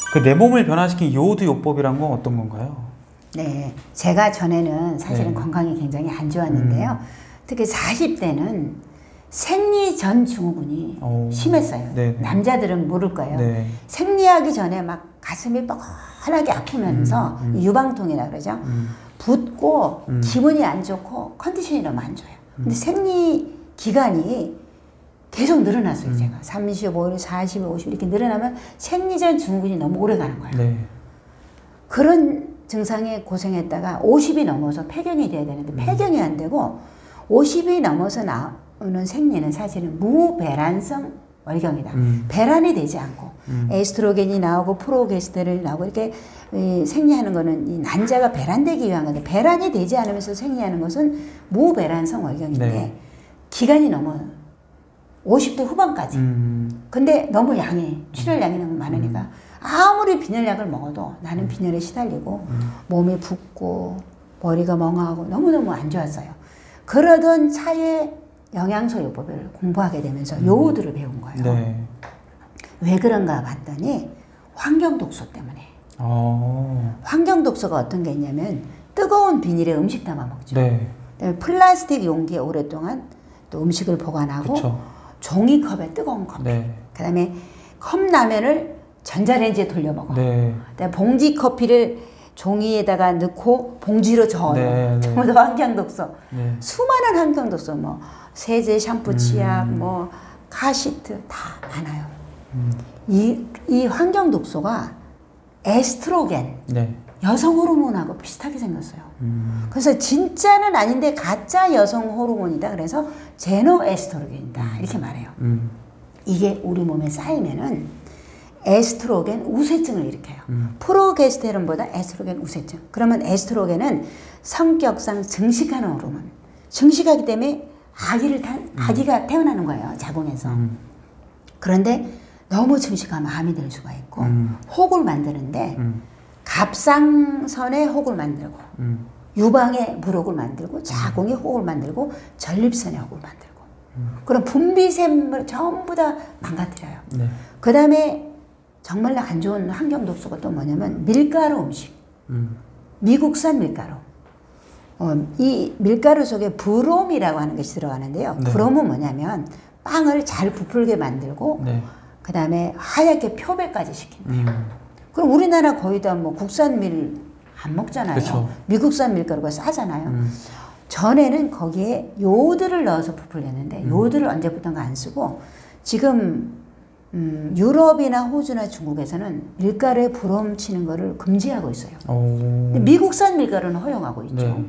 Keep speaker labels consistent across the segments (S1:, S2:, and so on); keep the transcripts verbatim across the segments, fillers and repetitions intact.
S1: 그 내 몸을 변화시킨 요오드 요법이란 건 어떤 건가요?
S2: 네, 제가 전에는 사실은
S1: 네.
S2: 건강이 굉장히 안 좋았는데요.
S1: 음.
S2: 특히 사십 대는 생리 전 증후군이
S1: 오.
S2: 심했어요.
S1: 네네.
S2: 남자들은 모를 거예요.
S1: 네.
S2: 생리하기 전에 막 가슴이 뻐근하게 아프면서
S1: 음, 음.
S2: 유방통이라 그러죠.
S1: 음.
S2: 붓고
S1: 음.
S2: 기분이 안 좋고 컨디션이 너무 안 좋아요. 근데
S1: 음.
S2: 생리 기간이 계속 늘어났어요.
S1: 음.
S2: 제가 삼십오 일, 사십 일, 오십 일 이렇게 늘어나면 생리 전 증후군이 너무 오래 가는 거예요.
S1: 네.
S2: 그런 증상에 고생했다가 오십이 넘어서 폐경이 돼야 되는데
S1: 음.
S2: 폐경이 안 되고 오십이 넘어서 나오는 생리는 사실은 무배란성 월경이다.
S1: 음.
S2: 배란이 되지 않고
S1: 음.
S2: 에스트로겐이 나오고 프로게스테론이 나오고 이렇게 이 생리하는 거는 이 난자가 배란되기 위한 건데 배란이 되지 않으면서 생리하는 것은 무배란성 월경인데
S1: 네.
S2: 기간이 넘어 오십 대 후반까지.
S1: 음.
S2: 근데 너무 양이 출혈량이 너무 많으니까 아무리 빈혈약을 먹어도 나는 빈혈에 시달리고
S1: 음.
S2: 몸이 붓고 머리가 멍하고 너무너무 안 좋았어요. 그러던 차에 영양소 요법을 공부하게 되면서 요오드를 배운 거예요.
S1: 네.
S2: 왜 그런가 봤더니 환경 독소 때문에.
S1: 어.
S2: 환경 독소가 어떤 게 있냐면 뜨거운 비닐에 음식 담아 먹죠.
S1: 네.
S2: 그다음에 플라스틱 용기에 오랫동안 또 음식을 보관하고
S1: 그쵸.
S2: 종이컵에 뜨거운 커피.
S1: 네.
S2: 그다음에 컵라면을 전자레인지에 돌려 먹어.
S1: 네.
S2: 그다음에 봉지 커피를 종이에다가 넣고 봉지로 저어요.
S1: 네, 네.
S2: 전부 다 환경 독소.
S1: 네.
S2: 수많은 환경 독소, 뭐 세제, 샴푸, 치약,
S1: 음.
S2: 뭐 카시트 다 많아요.
S1: 음.
S2: 이, 이 환경 독소가 에스트로겐,
S1: 네.
S2: 여성 호르몬하고 비슷하게 생겼어요.
S1: 음.
S2: 그래서 진짜는 아닌데 가짜 여성 호르몬이다. 그래서 제노 에스트로겐이다. 이렇게 말해요.
S1: 음.
S2: 이게 우리 몸에 쌓이면은 에스트로겐 우세증을 일으켜요.
S1: 음.
S2: 프로게스테론보다 에스트로겐 우세증. 그러면 에스트로겐은 성격상 증식하는 호르몬. 증식하기 때문에 아기를 타,
S1: 음.
S2: 아기가 태어나는 거예요. 자궁에서.
S1: 음.
S2: 그런데 너무 증식하면 암이 될 수가 있고
S1: 음.
S2: 혹을 만드는데
S1: 음.
S2: 갑상선에 혹을 만들고
S1: 음.
S2: 유방에 물혹을 만들고 자궁에 혹을 만들고 전립선에 혹을 만들고 그럼 분비샘을 전부 다 망가뜨려요.
S1: 네.
S2: 그 다음에 정말 안 좋은 환경 독소가 또 뭐냐면 밀가루 음식.
S1: 음.
S2: 미국산 밀가루. 어, 이 밀가루 속에 브롬이라고 하는 것이 들어가는데요.
S1: 네.
S2: 브롬은 뭐냐면 빵을 잘 부풀게 만들고
S1: 네.
S2: 그 다음에 하얗게 표백까지 시킨대요.
S1: 음.
S2: 그럼 우리나라 거의 다 뭐 국산 밀 안 먹잖아요.
S1: 그쵸.
S2: 미국산 밀가루가 싸잖아요.
S1: 음.
S2: 전에는 거기에 요오드를 넣어서 부풀렸는데
S1: 음.
S2: 요오드를 언제부턴가 안 쓰고 지금 음, 유럽이나 호주나 중국에서는 밀가루에 브롬 치는 거를 금지하고 있어요. 근데 미국산 밀가루는 허용하고 있죠.
S1: 네.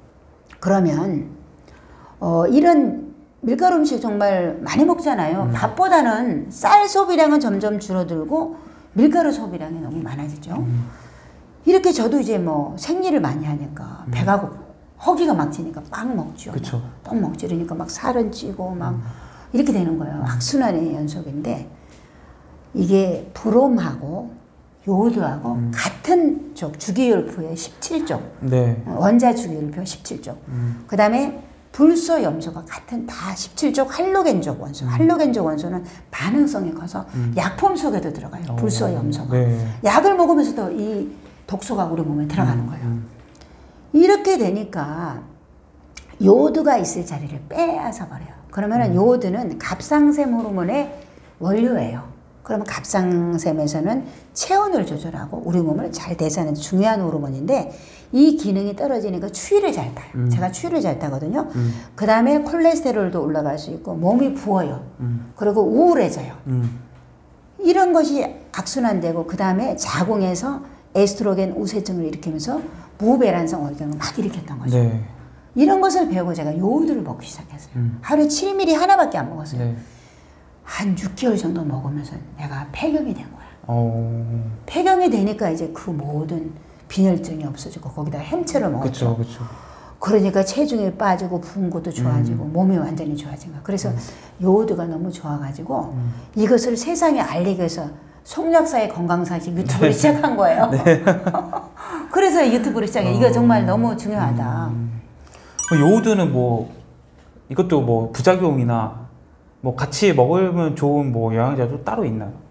S2: 그러면 어, 이런 밀가루 음식 정말 많이 먹잖아요.
S1: 음.
S2: 밥보다는 쌀 소비량은 점점 줄어들고 밀가루 소비량이 너무 많아지죠.
S1: 음.
S2: 이렇게 저도 이제 뭐 생리를 많이 하니까
S1: 음.
S2: 배가 고프 허기가 막 지니까 빵 먹죠.
S1: 그쵸.
S2: 떡 먹죠. 이러니까 막 살은 찌고 막
S1: 음.
S2: 이렇게 되는 거예요. 악순환의 연속인데 이게 브롬하고 요오드하고
S1: 음.
S2: 같은 쪽 주기율표의 십칠 쪽
S1: 네.
S2: 원자 주기율표 십칠 쪽
S1: 음.
S2: 그 다음에 불소 염소가 같은 다 십칠 쪽 할로겐족 원소.
S1: 음.
S2: 할로겐족 원소는 반응성이 커서
S1: 음.
S2: 약품 속에도 들어가요. 불소 염소가.
S1: 네.
S2: 약을 먹으면서도 이 독소가 우리 몸에 들어가는
S1: 음.
S2: 거예요.
S1: 음.
S2: 이렇게 되니까 요오드가 있을 자리를 빼앗아 버려요. 그러면은
S1: 음.
S2: 요오드는 갑상샘 호르몬의 원료예요. 그러면 갑상샘에서는 체온을 조절하고 우리 몸을 잘 대사하는 중요한 호르몬인데 이 기능이 떨어지니까 추위를 잘 타요.
S1: 음.
S2: 제가 추위를 잘 타거든요.
S1: 음.
S2: 그 다음에 콜레스테롤도 올라갈 수 있고 몸이 부어요.
S1: 음.
S2: 그리고 우울해져요.
S1: 음.
S2: 이런 것이 악순환되고 그 다음에 자궁에서 에스트로겐 우세증을 일으키면서 무배란성 월경을 막 일으켰던 거죠.
S1: 네.
S2: 이런 것을 배우고 제가 요오드를 먹기 시작했어요.
S1: 음.
S2: 하루에 칠 밀리리터 하나밖에 안 먹었어요.
S1: 네.
S2: 한 육 개월 정도 먹으면서 내가 폐경이 된 거야.
S1: 어.
S2: 폐경이 되니까 이제 그 모든 빈혈증이 없어지고 거기다 햄체를 먹었죠.
S1: 그쵸, 그쵸.
S2: 그러니까 체중이 빠지고 부은 것도 좋아지고
S1: 음.
S2: 몸이 완전히 좋아진 거야. 그래서
S1: 음.
S2: 요오드가 너무 좋아가지고
S1: 음.
S2: 이것을 세상에 알리기 위해서 송약사의 건강사식 유튜브를 시작한 거예요.
S1: 네.
S2: 그래서 유튜브를 시작해. 이거 정말 너무 중요하다.
S1: 음. 요오드는 뭐 이것도 뭐 부작용이나 뭐 같이 먹으면 좋은 뭐 영양제도 따로 있나요?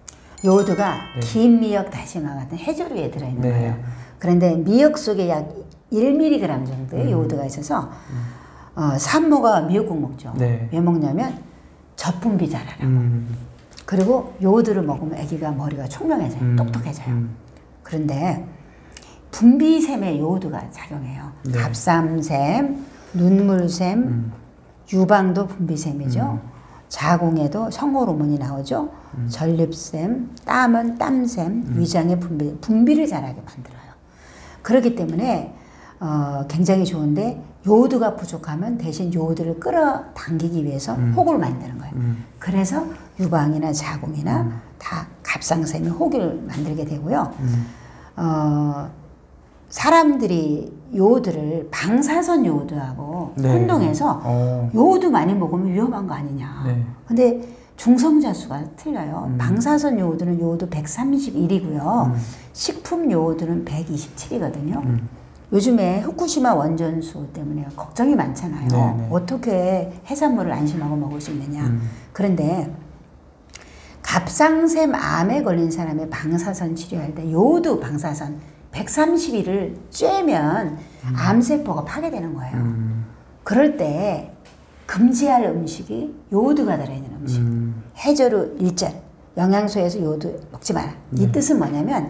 S2: 요오드가
S1: 네.
S2: 긴 미역 다시마 같은 해조류에 들어있는
S1: 네.
S2: 거예요. 그런데 미역 속에 약 일 밀리그램 정도의
S1: 음.
S2: 요오드가 있어서 어, 산모가 미역국 먹죠.
S1: 네.
S2: 왜 먹냐면 저분비 잘하라고.
S1: 음.
S2: 그리고 요오드를 먹으면 아기가 머리가 총명해져요.
S1: 음.
S2: 똑똑해져요.
S1: 음.
S2: 그런데 분비샘에 요오드가 작용해요.
S1: 네.
S2: 갑삼샘, 눈물샘,
S1: 음.
S2: 유방도 분비샘이죠.
S1: 음.
S2: 자궁에도 성호르몬이 나오죠.
S1: 음.
S2: 전립샘, 땀은 땀샘,
S1: 음.
S2: 위장의 분비, 분비를 잘하게 만들어요. 그렇기 때문에 어, 굉장히 좋은데 요오드가 부족하면 대신 요오드를 끌어당기기 위해서
S1: 음.
S2: 혹을 만드는 거예요.
S1: 음.
S2: 그래서 유방이나 자궁이나
S1: 음.
S2: 다 갑상샘이 혹을 만들게 되고요.
S1: 음.
S2: 어, 사람들이 요오드를 방사선 요오드하고
S1: 네.
S2: 혼동해서
S1: 어.
S2: 요오드 많이 먹으면 위험한 거 아니냐.
S1: 네.
S2: 근데 중성자 수가 틀려요.
S1: 음.
S2: 방사선 요오드는 요오드 백삼십일이고요.
S1: 음.
S2: 식품 요오드는 백이십칠이거든요.
S1: 음.
S2: 요즘에 후쿠시마 원전수 때문에 걱정이 많잖아요.
S1: 네네.
S2: 어떻게 해산물을 안심하고 먹을 수 있느냐.
S1: 음.
S2: 그런데 갑상샘 암에 걸린 사람의 방사선 치료할 때 요오드 방사선 백삼십일을 쬐면 암세포가 파괴되는 거예요.
S1: 음.
S2: 그럴 때 금지할 음식이 요오드가 들어있는 음식.
S1: 음.
S2: 해조류 일절, 영양소에서 요오드 먹지 마라. 이
S1: 네.
S2: 뜻은 뭐냐면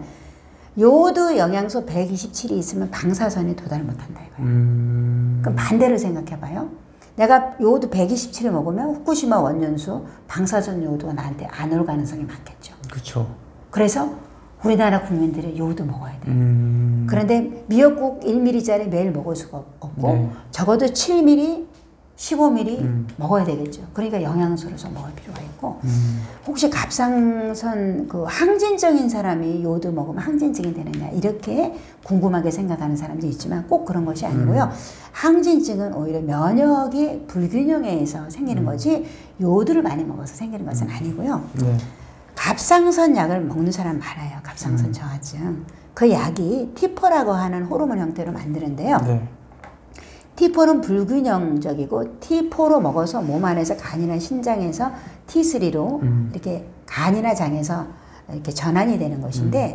S2: 요오드 영양소 백이십칠이 있으면 방사선에 도달을 못한다 이거예요.
S1: 음.
S2: 그럼 반대로 생각해봐요. 내가 요오드 백이십칠을 먹으면 후쿠시마 원전수 방사선 요오드가 나한테 안 올 가능성이 많겠죠.
S1: 그렇죠.
S2: 그래서 우리나라 국민들이 요오드 먹어야 돼요.
S1: 음.
S2: 그런데 미역국 일 밀리리짜리 매일 먹을 수가 없고
S1: 네.
S2: 적어도 칠 밀리리터, 십오 밀리리터
S1: 음.
S2: 먹어야 되겠죠. 그러니까 영양소를 좀 먹을 필요가 있고
S1: 음.
S2: 혹시 갑상선 그 항진증인 사람이 요오드 먹으면 항진증이 되느냐 이렇게 궁금하게 생각하는 사람도 있지만 꼭 그런 것이 아니고요.
S1: 음.
S2: 항진증은 오히려 면역의 불균형에 의해서 생기는
S1: 음.
S2: 거지 요오드를 많이 먹어서 생기는 것은 아니고요.
S1: 네.
S2: 갑상선 약을 먹는 사람 많아요. 갑상선
S1: 음.
S2: 저하증. 그 약이 티포라고 하는 호르몬 형태로 만드는데요.
S1: 네.
S2: 티포는 불균형적이고 티포로 먹어서 몸 안에서 간이나 신장에서 티쓰리로
S1: 음.
S2: 이렇게 간이나 장에서 이렇게 전환이 되는 것인데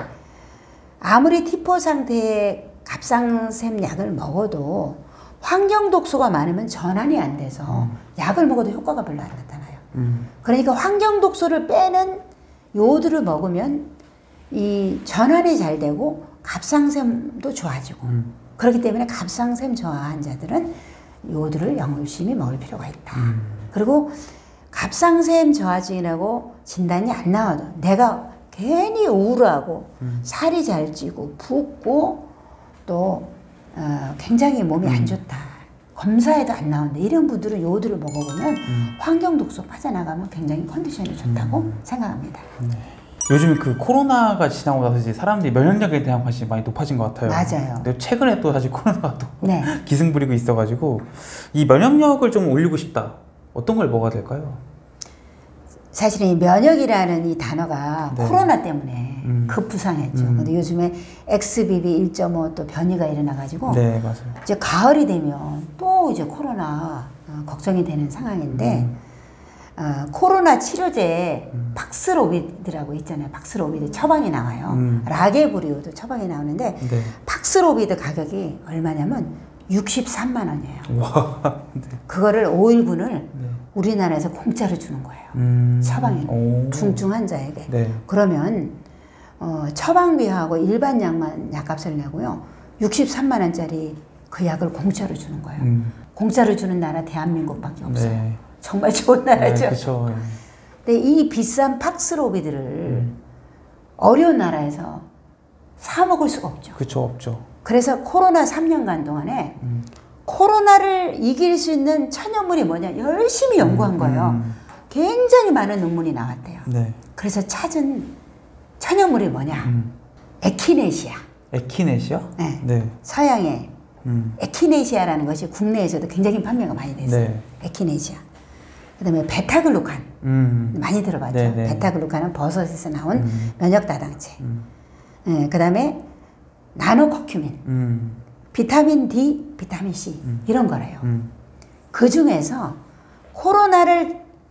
S2: 아무리 티포 상태의 갑상샘 약을 먹어도 환경 독소가 많으면 전환이 안 돼서
S1: 음.
S2: 약을 먹어도 효과가 별로 안 나타나요.
S1: 음.
S2: 그러니까 환경 독소를 빼는 요오드를 먹으면 이 전환이 잘 되고 갑상샘도 좋아지고
S1: 음.
S2: 그렇기 때문에 갑상샘 저하 환자들은 요오드를 열심히 먹을 필요가 있다.
S1: 음.
S2: 그리고 갑상샘 저하증이라고 진단이 안 나와도 내가 괜히 우울하고
S1: 음.
S2: 살이 잘 찌고 붓고 또 어, 굉장히 몸이
S1: 음.
S2: 안 좋다. 검사에도 안 나온다. 이런 분들은 요오드를 먹어보면
S1: 음.
S2: 환경 독소 빠져나가면 굉장히 컨디션이 좋다고
S1: 음.
S2: 생각합니다.
S1: 요즘 그 코로나가 지나고 나서 이제 사람들이 면역력에 대한 관심이 많이 높아진 것 같아요.
S2: 맞아요.
S1: 근데 최근에 또 사실 코로나가 또
S2: 네.
S1: 기승 부리고 있어가지고 이 면역력을 좀 올리고 싶다. 어떤 걸 먹어야 될까요?
S2: 사실은 이 면역이라는 이 단어가
S1: 네.
S2: 코로나 때문에
S1: 음.
S2: 급부상했죠.
S1: 음.
S2: 근데 요즘에 엑스비비 일 점 오 또 변이가 일어나가지고
S1: 네, 맞아요.
S2: 이제 가을이 되면 또 이제 코로나 어, 걱정이 되는 상황인데
S1: 음.
S2: 어, 코로나 치료제
S1: 음.
S2: 팍스로비드라고 있잖아요. 팍스로비드 처방이 나와요.
S1: 음.
S2: 라게브리오도 처방이 나오는데
S1: 네.
S2: 팍스로비드 가격이 얼마냐면 육십삼만 원이에요.
S1: 와. 네.
S2: 그거를 오 일분을
S1: 네.
S2: 우리나라에서 공짜로 주는 거예요.
S1: 음.
S2: 처방이
S1: 오.
S2: 중증 환자에게.
S1: 네.
S2: 그러면 어, 처방비하고 일반 약만 약값을 내고요. 육십삼만 원짜리 그 약을 공짜로 주는 거예요.
S1: 음.
S2: 공짜로 주는 나라 대한민국밖에 없어요.
S1: 네.
S2: 정말 좋은 나라죠.
S1: 네, 그렇죠.
S2: 근데 이 비싼 팍스로비드를
S1: 음.
S2: 어려운 나라에서 사 먹을 수가 없죠.
S1: 그렇죠, 없죠.
S2: 그래서 코로나 삼 년간 동안에
S1: 음.
S2: 코로나를 이길 수 있는 천연물이 뭐냐 열심히 연구한 거예요.
S1: 음.
S2: 굉장히 많은 논문이 나왔대요.
S1: 네.
S2: 그래서 찾은 천연물이 뭐냐?
S1: 음.
S2: 에키네시아.
S1: 에키네시아?
S2: 네.
S1: 네.
S2: 서양의
S1: 음.
S2: 에키네시아라는 것이 국내에서도 굉장히 판매가 많이 됐어요.
S1: 네.
S2: 에키네시아. 그다음에 베타글루칸
S1: 음.
S2: 많이 들어봤죠.
S1: 네, 네.
S2: 베타글루칸은 버섯에서 나온
S1: 음.
S2: 면역 다당체.
S1: 음.
S2: 네, 그다음에 나노커큐민,
S1: 음.
S2: 비타민 D, 비타민 C
S1: 음.
S2: 이런 거래요.
S1: 음.
S2: 그 중에서 코로나를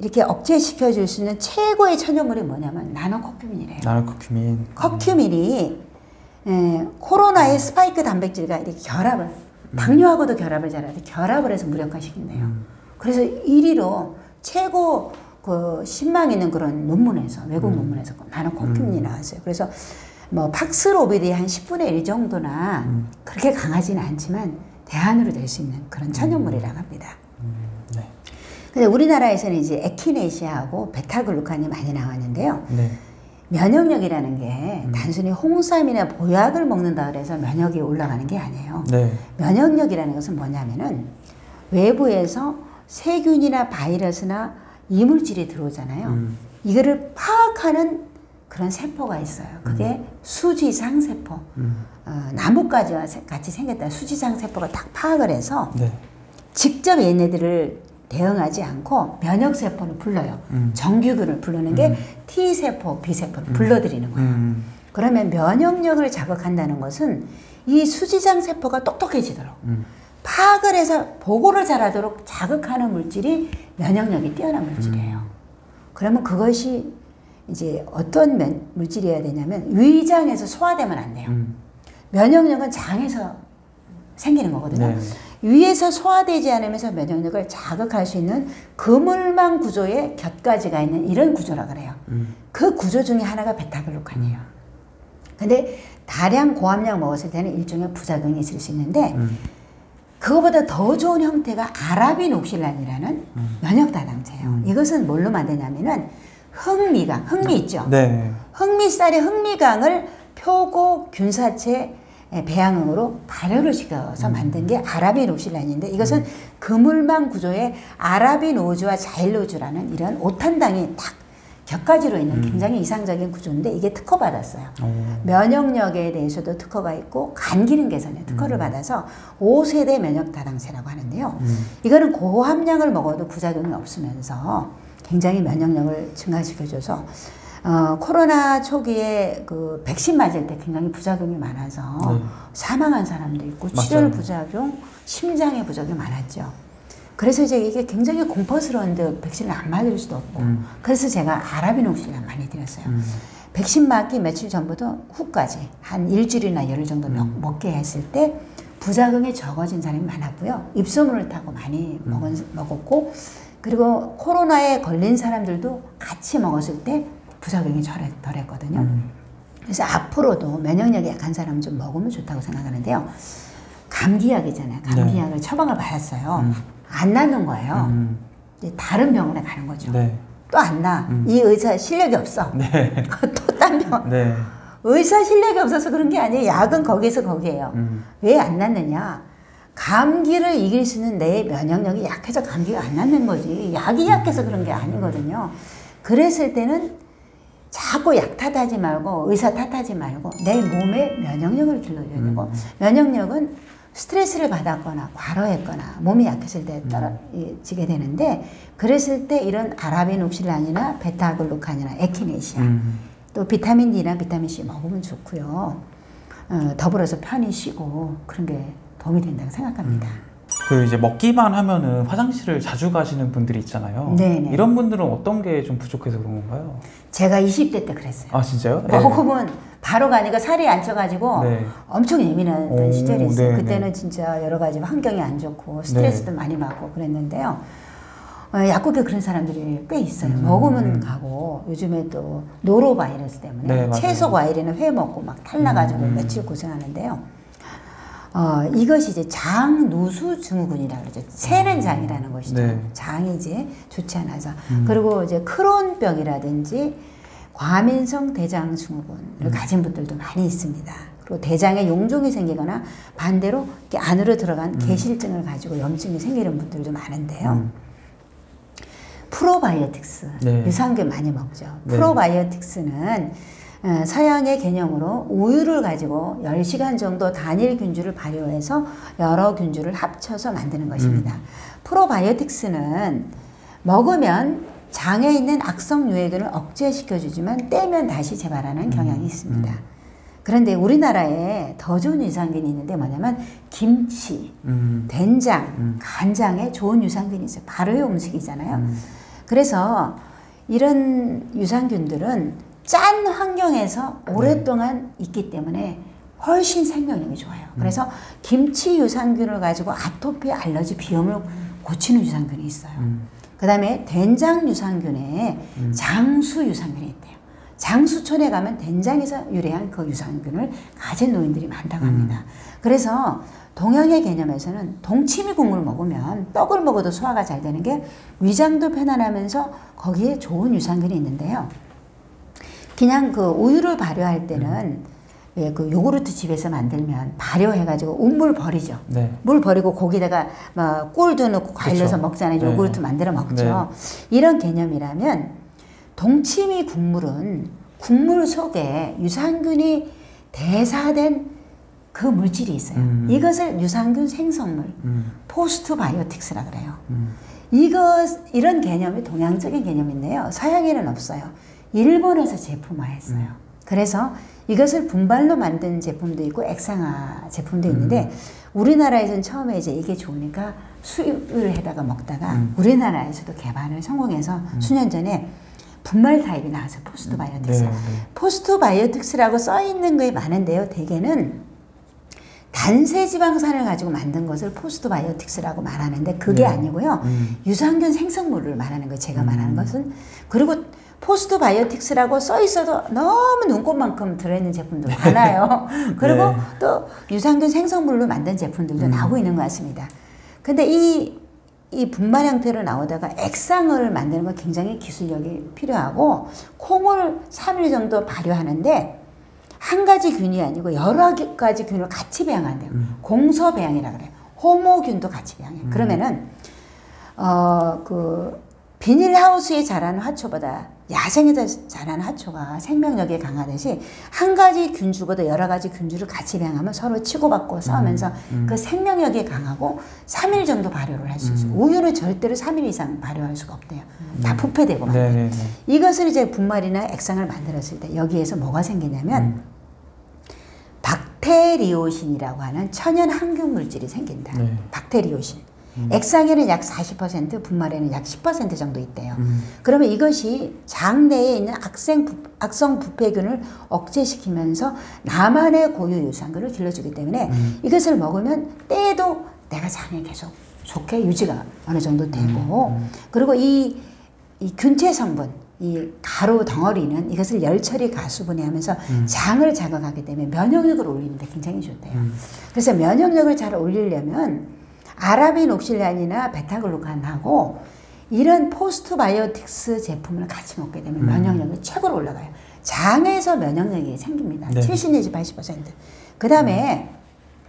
S2: 이렇게 억제시켜 줄 수 있는 최고의 천연물이 뭐냐면 나노커큐민이래요.
S1: 나노커큐민.
S2: 커큐민이 에, 코로나의 스파이크 단백질과 이렇게 결합을 음. 당뇨하고도 결합을 잘하는데 결합을 해서 무력화시킨대요. 음. 그래서 일 위로 최고 그 신망 있는 그런 논문에서 외국 음. 논문에서 나노커큐민이 음. 나왔어요. 그래서 뭐 팍스로비드의 한 십분의 일 정도나 음. 그렇게 강하지는 않지만 대안으로 될 수 있는 그런 천연물이라고 합니다.
S1: 음. 네.
S2: 근데 우리나라에서는 이제 에키네시아하고 베타글루칸이 많이 나왔는데요.
S1: 네.
S2: 면역력이라는 게
S1: 음.
S2: 단순히 홍삼이나 보약을 먹는다 그래서 면역이 올라가는 게 아니에요.
S1: 네.
S2: 면역력이라는 것은 뭐냐면은 외부에서 세균이나 바이러스나 이물질이 들어오잖아요. 음. 이거를 파악하는 그런 세포가 있어요. 그게 음. 수지상세포. 음. 어, 나뭇가지와 같이 생겼다. 수지상세포가 딱 파악을 해서 네. 직접 얘네들을 대응하지 않고 면역세포를 불러요. 음. 정규균을 부르는 게 음. T세포, B세포를 음. 불러들이는 거예요. 음. 그러면 면역력을 자극한다는 것은 이 수지장세포가 똑똑해지도록 음. 파악을 해서 보고를 잘하도록 자극하는 물질이 면역력이 뛰어난 물질이에요. 음. 그러면 그것이 이제 어떤 면, 물질이어야 되냐면 위장에서 소화되면 안 돼요. 음. 면역력은 장에서 생기는 거거든요. 네. 위에서 소화되지 않으면서 면역력을 자극할 수 있는 그물망 구조의 곁가지가 있는 이런 구조라 그래요. 음. 그 구조 중에 하나가 베타글루칸이에요. 근데 다량 고함량 먹었을 때는 일종의 부작용이 있을 수 있는데 음. 그거보다 더 좋은 형태가 아라비녹실란이라는 음. 면역다당제예요. 음. 이것은 뭘로 만드냐면은 흑미강, 흑미 있죠?
S1: 네.
S2: 흑미쌀의 흑미강을 표고 균사체 배양으로 발효를 시켜서 음. 만든 게 아라비녹실란인데 이것은 음. 그물망 구조의 아라비노즈와 자일로즈라는 이런 오탄당이 딱 격가지로 있는 음. 굉장히 이상적인 구조인데 이게 특허받았어요. 오. 면역력에 대해서도 특허가 있고 간 기능 개선에 특허를 음. 받아서 오 세대 면역다당제라고 하는데요. 음. 이거는 고함량을 먹어도 부작용이 없으면서 굉장히 면역력을 증가시켜줘서 어, 코로나 초기에 그 백신 맞을 때 굉장히 부작용이 많아서 네. 사망한 사람도 있고 맞아요. 출혈 부작용, 심장의 부작용이 많았죠. 그래서 이제 이게 굉장히 공포스러운데 백신을 안 맞을 수도 없고 음. 그래서 제가 아라비녹실란 많이 드렸어요. 음. 백신 맞기 며칠 전부터 후까지 한 일주일이나 열흘 정도 음. 먹게 했을 때 부작용이 적어진 사람이 많았고요. 입소문을 타고 많이 음. 먹은, 먹었고 그리고 코로나에 걸린 사람들도 같이 먹었을 때 부작용이 덜했거든요. 음. 그래서 앞으로도 면역력이 약한 사람은 좀 먹으면 좋다고 생각하는데요. 감기약이잖아요. 감기약을 네. 처방을 받았어요. 음. 안 낫는 거예요. 음. 이제 다른 병원에 가는 거죠. 네. 또 안 나. 음. 이 의사 실력이 없어. 네. 또 딴 병원. 네. 의사 실력이 없어서 그런 게 아니에요. 약은 거기서 거기에요. 음. 왜 안 낫느냐. 감기를 이길 수 있는 내 면역력이 약해서 감기가 안 낫는 거지. 약이 약해서 그런 게 아니거든요. 그랬을 때는 자꾸 약 탓하지 말고 의사 탓하지 말고 내 몸의 면역력을 길러줘야 되고 음. 면역력은 스트레스를 받았거나 과로했거나 몸이 약했을 때 떨어지게 되는데 그랬을 때 이런 아라비녹실란이나 베타글루칸이나 에키네시아 음. 또 비타민 D나 비타민 C 먹으면 좋고요. 어, 더불어서 편히 쉬고 그런 게 도움이 된다고 생각합니다.
S1: 음. 그 이제 먹기만 하면은 화장실을 자주 가시는 분들이 있잖아요. 네네. 이런 분들은 어떤 게 좀 부족해서 그런 건가요?
S2: 제가 이십 대 때 그랬어요.
S1: 아 진짜요?
S2: 먹으면 네. 바로 가니까 살이 안 쪄가지고 네. 엄청 예민했던 오, 시절이 있어요. 네네. 그때는 진짜 여러 가지 환경이 안 좋고 스트레스도 네. 많이 받고 그랬는데요. 어, 약국에 그런 사람들이 꽤 있어요. 음, 먹으면 음. 가고 요즘에 또 노로바이러스 때문에 네, 채소 과일에는 회 먹고 막 탈나가지고 음, 음. 며칠 고생하는데요. 어, 이것이 이제 장누수 증후군이라고 그러죠. 새는 장이라는 것이죠. 네. 장이 이제 좋지 않아서. 음. 그리고 이제 크론병이라든지 과민성 대장 증후군을 음. 가진 분들도 많이 있습니다. 그리고 대장에 용종이 생기거나 반대로 이렇게 안으로 들어간 음. 개실증을 가지고 염증이 생기는 분들도 많은데요. 음. 프로바이오틱스, 네. 유산균 많이 먹죠. 네. 프로바이오틱스는 서양의 개념으로 우유를 가지고 열 시간 정도 단일 균주를 발효해서 여러 균주를 합쳐서 만드는 것입니다. 음. 프로바이오틱스는 먹으면 장에 있는 악성 유해균을 억제시켜주지만 떼면 다시 재발하는 음. 경향이 있습니다. 음. 그런데 우리나라에 더 좋은 유산균이 있는데 뭐냐면 김치, 음. 된장, 음. 간장에 좋은 유산균이 있어요. 발효 음식이잖아요. 음. 그래서 이런 유산균들은 짠 환경에서 오랫동안 있기 때문에 훨씬 생명력이 좋아요. 그래서 김치 유산균을 가지고 아토피, 알러지, 비염을 고치는 유산균이 있어요. 음. 그 다음에 된장 유산균에 음. 장수 유산균이 있대요. 장수촌에 가면 된장에서 유래한 그 유산균을 가진 노인들이 많다고 합니다. 음. 그래서 동양의 개념에서는 동치미 국물 먹으면 떡을 먹어도 소화가 잘 되는 게 위장도 편안하면서 거기에 좋은 유산균이 있는데요. 그냥 그 우유를 발효할 때는 음. 왜 그 요구르트 집에서 만들면 발효해가지고 우물 버리죠. 네. 물 버리고 거기다가 막 꿀도 넣고 과일러서 먹잖아요. 네. 요구르트 만들어 먹죠. 네. 이런 개념이라면 동치미 국물은 국물 속에 유산균이 대사된 그 물질이 있어요. 음. 이것을 유산균 생성물, 음. 포스트바이오틱스라 그래요. 음. 이거 이런 개념이 동양적인 개념인데요. 서양에는 없어요. 일본에서 제품화했어요. 음. 그래서 이것을 분발로 만든 제품도 있고 액상화 제품도 있는데 음. 우리나라에서는 처음에 이제 이게 좋으니까 수입을 해다가 먹다가 음. 우리나라에서도 개발을 성공해서 음. 수년 전에 분말 타입이 나와서 포스트바이오틱스. 네, 네. 포스트바이오틱스라고 써 있는 게 많은데요. 대개는 단세지방산을 가지고 만든 것을 포스트바이오틱스라고 말하는데 그게 네. 아니고요. 음. 유산균 생성물을 말하는 거예요. 제가 음. 말하는 것은. 그리고 포스트바이오틱스라고 써 있어도 너무 눈꽃만큼 들어있는 제품도 많아요. 그리고 네. 또 유산균 생성물로 만든 제품들도 음. 나오고 있는 것 같습니다. 근데 이, 이 분말 형태로 나오다가 액상을 만드는 건 굉장히 기술력이 필요하고 콩을 삼 일 정도 발효하는데 한 가지 균이 아니고 여러 가지 균을 같이 배양한대요. 음. 공서 배양이라 그래요. 호모균도 같이 배양해요. 음. 그러면은 어, 그 비닐하우스에 자라는 화초보다 야생에서 자라는 화초가 생명력이 강하듯이 한 가지 균주보다 여러 가지 균주를 같이 배양하면 서로 치고받고 싸우면서 음, 음. 그 생명력이 강하고 삼 일 정도 발효를 할 수 있어요. 음. 우유는 절대로 삼 일 이상 발효할 수가 없대요. 음. 다 부패되고 막. 네, 네, 네. 이것을 이제 분말이나 액상을 만들었을 때 여기에서 뭐가 생기냐면 음. 박테리오신이라고 하는 천연 항균 물질이 생긴다. 네. 박테리오신. 음. 액상에는 약 사십 퍼센트, 분말에는 약 십 퍼센트 정도 있대요. 음. 그러면 이것이 장 내에 있는 악생, 악성 부패균을 억제시키면서 나만의 고유 유산균을 길러주기 때문에 음. 이것을 먹으면 때에도 내가 장에 계속 좋게 유지가 어느 정도 되고 음. 음. 그리고 이, 이 균체 성분, 이 가루 덩어리는 이것을 열처리 가수분해하면서 음. 장을 자극하기 때문에 면역력을 올리는 데 굉장히 좋대요. 음. 그래서 면역력을 잘 올리려면 아라비녹실란이나 베타글루칸하고 이런 포스트바이오틱스 제품을 같이 먹게 되면 음. 면역력이 최고로 올라가요. 장에서 면역력이 생깁니다. 네. 칠십 내지 팔십 퍼센트. 그 다음에 음.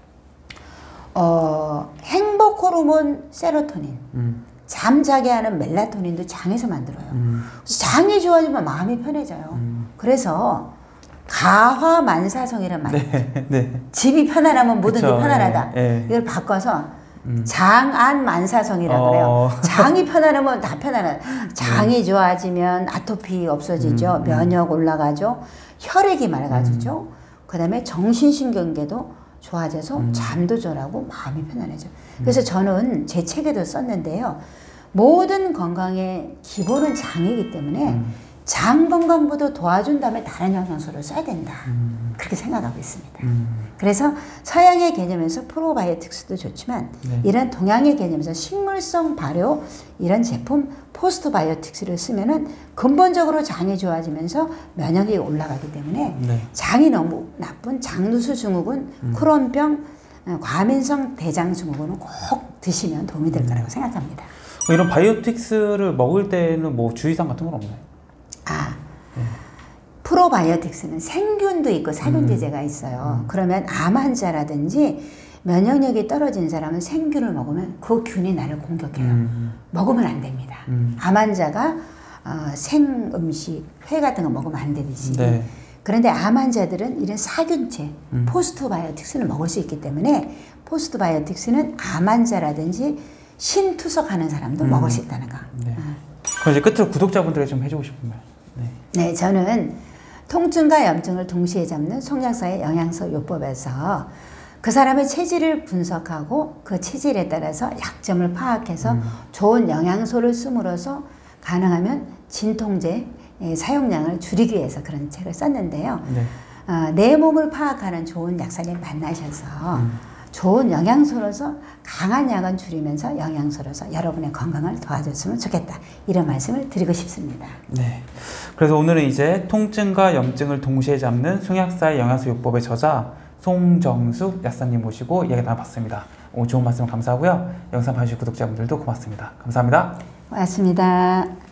S2: 어, 행복 호르몬 세로토닌, 음. 잠자게 하는 멜라토닌도 장에서 만들어요. 음. 장이 좋아지면 마음이 편해져요. 음. 그래서 가화만사성이란 말이에요. 네, 네. 집이 편안하면 뭐든지 그쵸, 편안하다. 예, 예. 이걸 바꿔서 음. 장안 만사성이라고 그래요. 어. 장이 편안하면 다 편안하다. 장이 음. 좋아지면 아토피 없어지죠. 음. 면역 올라가죠. 혈액이 맑아지죠. 음. 그 다음에 정신신경계도 좋아져서 음. 잠도 절하고 마음이 편안해져. 그래서 음. 저는 제 책에도 썼는데요. 모든 건강의 기본은 장이기 때문에 음. 장 건강보다 도와준 다음에 다른 영양소를 써야 된다. 음. 그렇게 생각하고 있습니다. 음. 그래서 서양의 개념에서 프로바이오틱스도 좋지만 네. 이런 동양의 개념에서 식물성 발효 이런 제품 포스트바이오틱스를 쓰면은 근본적으로 장이 좋아지면서 면역력이 올라가기 때문에 네. 장이 너무 나쁜 장누수 증후군, 음. 크론병, 과민성 대장 증후군은 꼭 드시면 도움이 될 거라고 생각합니다.
S1: 이런 바이오틱스를 먹을 때는 뭐 주의사항 같은 건 없나요?
S2: 아, 네. 프로바이오틱스는 생균도 있고 살균제제가 있어요. 음. 그러면 암 환자라든지 면역력이 떨어진 사람은 생균을 먹으면 그 균이 나를 공격해요. 음. 먹으면 안 됩니다. 음. 암 환자가 어, 생음식, 회 같은 거 먹으면 안 되듯이. 네. 그런데 암 환자들은 이런 사균체, 음. 포스트바이오틱스를 먹을 수 있기 때문에 포스트바이오틱스는 암 환자라든지 신투석하는 사람도 음. 먹을 수 있다는 거.
S1: 네. 어. 그럼 이제 끝으로 구독자분들에게 좀 해주고 싶은 말. 네.
S2: 네, 저는 통증과 염증을 동시에 잡는 송약사의 영양소 요법에서 그 사람의 체질을 분석하고 그 체질에 따라서 약점을 파악해서 음. 좋은 영양소를 씀으로써 가능하면 진통제 사용량을 줄이기 위해서 그런 책을 썼는데요.
S1: 네.
S2: 어, 내 몸을 파악하는 좋은 약사님 만나셔서 음. 좋은 영양소로서 강한 약은 줄이면서 영양소로서 여러분의 건강을 도와줬으면 좋겠다. 이런 말씀을 드리고 싶습니다.
S1: 네. 그래서 오늘은 이제 통증과 염증을 동시에 잡는 송약사의 영양소요법의 저자 송정숙 약사님 모시고 이야기 나눠봤습니다. 오늘 좋은 말씀 감사하고요. 영상 봐주신 구독자분들도 고맙습니다. 감사합니다.
S2: 고맙습니다.